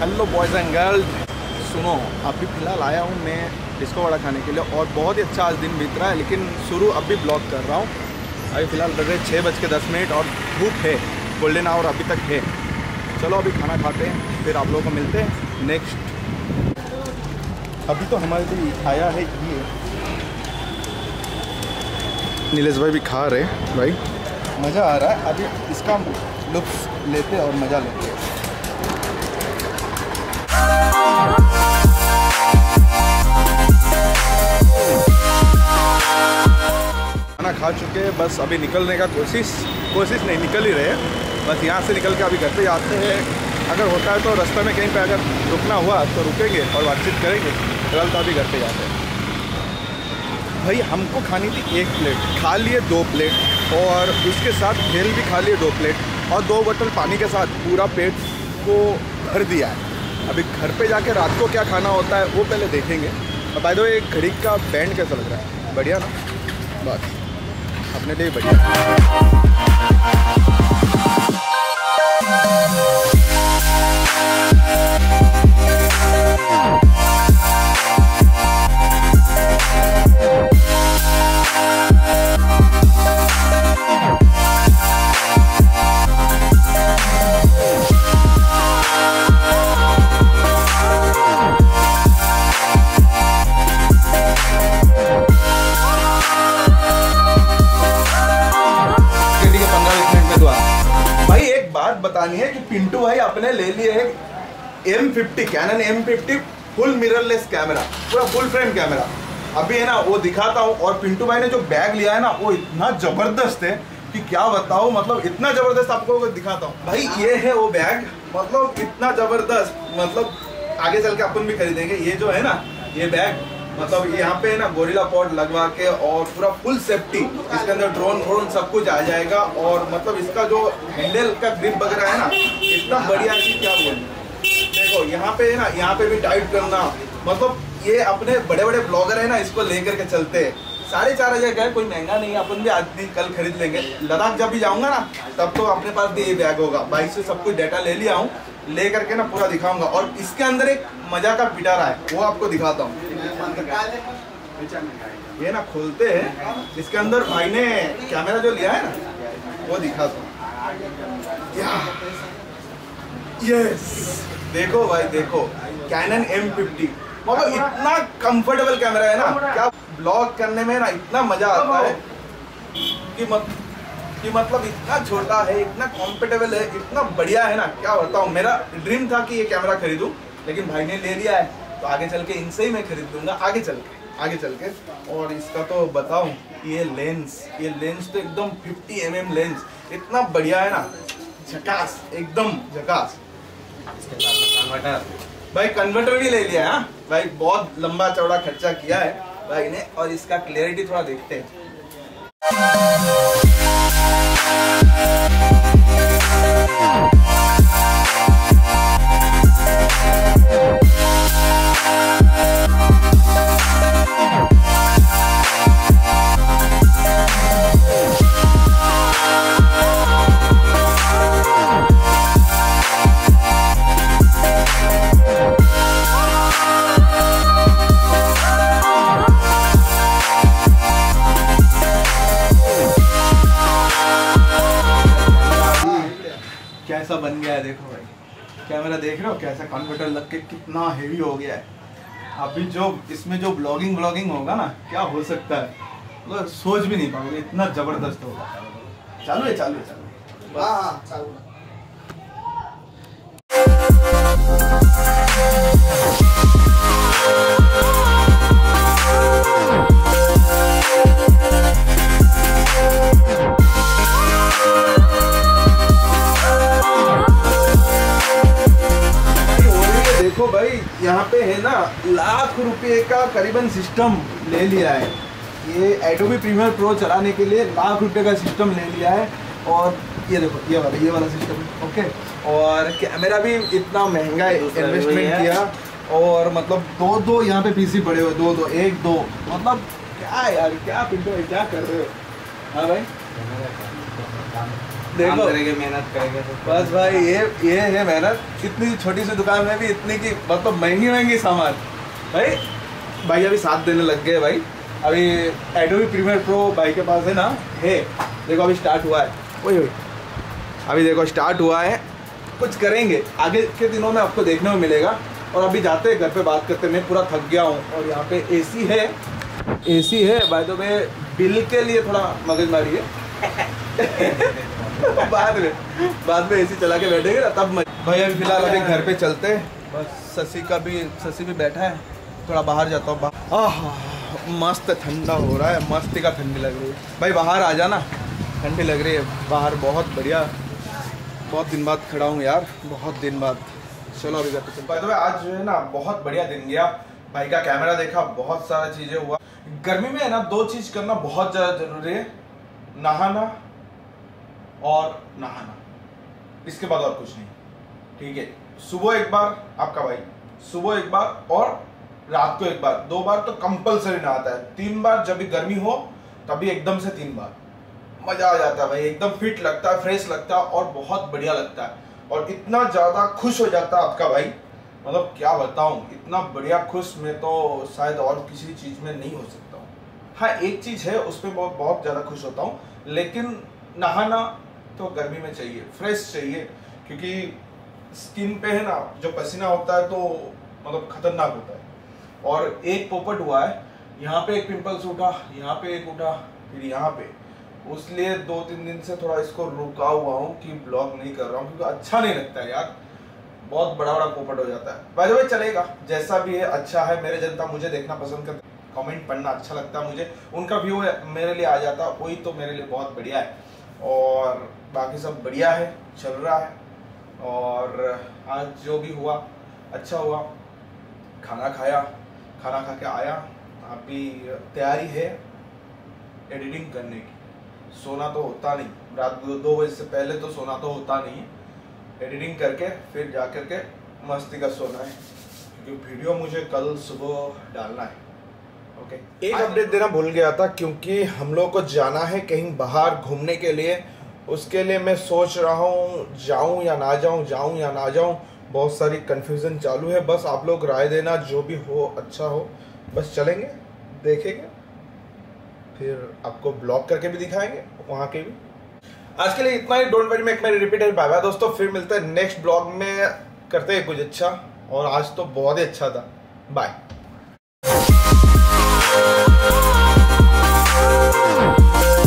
Hello boys and girls, सुनो अभी फ़िलहाल आया हूँ मैं डिस्को वड़ा खाने के लिए और बहुत ही अच्छा आज दिन बीत रहा है, लेकिन शुरू अभी ब्लॉग कर रहा हूँ। अभी फ़िलहाल बज रहे 6:10 और धूप है, गोल्डन आवर अभी तक है। चलो अभी खाना खाते हैं, फिर आप लोगों को मिलते हैं नेक्स्ट। अभी तो हमारे लिए आया है ये, नीलेश भाई भी खा रहे भाई, मज़ा आ रहा है। अभी इसका लुत्फ़ लेते और मज़ा लेते हैं। खाना खा चुके हैं, बस अभी निकलने का कोशिश नहीं, निकल ही रहे हैं। बस यहाँ से निकल के अभी घर पे जाते हैं। अगर होता है तो रास्ते में कहीं पे अगर रुकना हुआ तो रुकेंगे और बातचीत करेंगे, फिलहाल तो अभी घर पे जाते हैं। भाई हमको खानी थी 1 प्लेट, खा लिए 2 प्लेट और उसके साथ भेल भी खा लिए 2 प्लेट और 2 बोतल पानी के साथ पूरा पेट को भर दिया है। अभी घर पे जाके रात को क्या खाना होता है वो पहले देखेंगे। और बाय द वे घड़ी का बैंड कैसा लग रहा है? बढ़िया ना? बस अपने लिए बढ़िया। बतानी है कि पिंटू भाई अपने ले लिए है M50 Canon M50 full mirrorless camera, पूरा फुल फ्रेम कैमरा। अभी है ना वो दिखाता हूँ। और पिंटू भाई ने जो बैग लिया है ना वो इतना जबरदस्त है कि क्या बताऊँ, मतलब इतना जबरदस्त आपको दिखाता हूँ। भाई ये है वो बैग, मतलब इतना जबरदस्त, मतलब आगे चल के अपन भी खरीदेंगे। ये जो है ना ये बैग, मतलब यहाँ पे है ना गोरिल्ला पॉड लगवा के और पूरा फुल सेफ्टी, इसके अंदर ड्रोन सब कुछ आ जाएगा। और मतलब इसका जो हैंडल का ग्रिप वगैरह है ना इतना बढ़िया है कि क्या बोलूं। देखो यहाँ पे है ना, यहाँ पे भी टाइट करना, मतलब ये अपने बड़े बड़े ब्लॉगर है ना इसको लेकर के चलते हैं। 4,500 का है, कोई महंगा नहीं है, अपन भी आज दिन कल खरीद लेंगे। लद्दाख जब भी जाऊंगा ना तब तो अपने पास भी ये बैग होगा। बाइक से सब कुछ डाटा ले लिया हूँ, ले करके ना पूरा दिखाऊंगा। और इसके अंदर एक मजा का पिटारा है वो आपको दिखाता हूँ। ये ना खोलते हैं, इसके अंदर भाई ने कैमरा जो लिया है ना वो दिखाता हूँ। यस देखो भाई, देखो कैनन M50, मतलब इतना कंफर्टेबल कैमरा है ना, क्या ब्लॉग करने में ना इतना मजा आता है कि मतलब इतना छोटा है, इतना कंफर्टेबल है, इतना बढ़िया है ना, क्या बताऊं। मेरा ड्रीम था कि ये कैमरा खरीदूं, लेकिन भाई ने ले लिया है तो आगे चल के इनसे ही मैं खरीद लूंगा आगे चल के। और इसका तो बताऊं, ये लेंस तो एकदम 50 mm लेंस, इतना बढ़िया है ना, झकास, एकदम झकास। कन्वर्टर, भाई कन्वर्टर भी ले लिया है भाई, बहुत लंबा चौड़ा खर्चा किया है भाई ने। और इसका क्लियरिटी थोड़ा देखते हैं। कैसा बन गया है देखो भाई, कैमरा देख रहे हो कैसा कन्वर्टर लग के कितना हेवी हो गया है। अभी जो इसमें जो ब्लॉगिंग होगा ना, क्या हो सकता है, मतलब सोच भी नहीं पाओगे, इतना जबरदस्त होगा। चालू है हाँ चालू। देखो भाई यहाँ पे है ना ₹1,00,000 का करीबन सिस्टम ले लिया है। ये एडोबी प्रीमियर प्रो चलाने के लिए ₹1,00,000 का सिस्टम ले लिया है। और ये देखो ये वाला सिस्टम, ओके। और कैमरा भी इतना महंगा इन्वेस्टमेंट किया। और मतलब दो यहाँ पे पीसी पड़े हुए, दो मतलब क्या यार, क्या पिंटू भाई क्या कर रहे हो? हाँ भाई देखो करेंगे, मेहनत करेंगे तो बस भाई ये है मेहनत। इतनी छोटी सी दुकान में भी इतनी की मतलब महंगी सामान। भाई अभी साथ देने लग गए भाई। अभी एडोबी प्रीमियर प्रो भाई के पास है ना, है देखो अभी स्टार्ट हुआ है। वही अभी देखो स्टार्ट हुआ है, कुछ करेंगे आगे के दिनों में आपको देखने में मिलेगा। और अभी जाते हैं घर पे बात करते, मैं पूरा थक गया हूँ। और यहाँ पे एसी है भाई, तो मैं बिल के लिए थोड़ा मगजमारी है। बाद में एसी चला के बैठेंगे ना तब भाई। अभी फिलहाल अभी घर पे चलते हैं, बस शशि भी बैठा है, थोड़ा बाहर जाता हूँ। मस्त ठंडा हो रहा है, मस्ती का ठंडी लग रही है भाई। बाहर आ जाना, ठंडी लग रही है बाहर, बहुत बढ़िया। बहुत दिन बाद खड़ा हूँ यार, बहुत दिन बाद। चलो अभी घर पे चलते हैं। आज जो है ना बहुत बढ़िया दिन गया, भाई का कैमरा देखा, बहुत सारा चीजें हुआ। गर्मी में है ना 2 चीज करना बहुत ज्यादा जरूरी है, नहाना और नहाना, इसके बाद और कुछ नहीं, ठीक है। सुबह एक बार आपका भाई, सुबह एक बार और रात को एक बार, 2 बार तो कंपलसरी नहाता है। 3 बार जब भी गर्मी हो तभी एकदम से 3 बार, मजा आ जाता है भाई, एकदम फिट लगता है, फ्रेश लगता है और बहुत बढ़िया लगता है। और इतना ज्यादा खुश हो जाता है आपका भाई, मतलब क्या बताऊं, इतना बढ़िया खुश मैं तो शायद और किसी चीज में नहीं हो सकता हूँ। हाँ एक चीज है उस पर बहुत ज्यादा खुश होता हूँ, लेकिन नहाना तो गर्मी में चाहिए, फ्रेश चाहिए, क्योंकि स्किन पे है ना जो पसीना होता है तो मतलब खतरनाक होता है। और एक पोपट हुआ है, यहाँ पे एक पिंपल्स उठा, यहाँ पे एक उठा, फिर यहाँ पे, उसलिए 2-3 दिन से थोड़ा इसको रुका हुआ हूँ कि ब्लॉग नहीं कर रहा हूँ, क्योंकि अच्छा नहीं लगता है यार, बहुत बड़ा पोपट हो जाता है। बाय द वे चलेगा, जैसा भी है अच्छा है। मेरे जनता मुझे देखना पसंद करते, कमेंट पढ़ना अच्छा लगता है मुझे, उनका व्यू मेरे लिए आ जाता, वही तो मेरे लिए बहुत बढ़िया है। और बाकी सब बढ़िया है, चल रहा है। और आज जो भी हुआ अच्छा हुआ, खाना खाया, खाना खा के आया, अभी तैयारी है एडिटिंग करने की। सोना तो होता नहीं, रात 2 बजे से पहले तो सोना तो होता नहीं है। एडिटिंग करके फिर जा कर के मस्ती का सोना है, क्योंकि वीडियो मुझे कल सुबह डालना है। ओके, एक अपडेट देना भूल गया था, क्योंकि हम लोग को जाना है कहीं बाहर घूमने के लिए। उसके लिए मैं सोच रहा हूँ जाऊँ या ना जाऊँ, बहुत सारी कंफ्यूजन चालू है। बस आप लोग राय देना, जो भी हो अच्छा हो, बस चलेंगे, देखेंगे, फिर आपको ब्लॉग करके भी दिखाएंगे वहाँ के भी। आज के लिए इतना ही, don't worry make my repeated. Bye bye दोस्तों, फिर मिलते हैं नेक्स्ट ब्लॉग में, करते हैं कुछ अच्छा। और आज तो बहुत ही अच्छा था, बाय।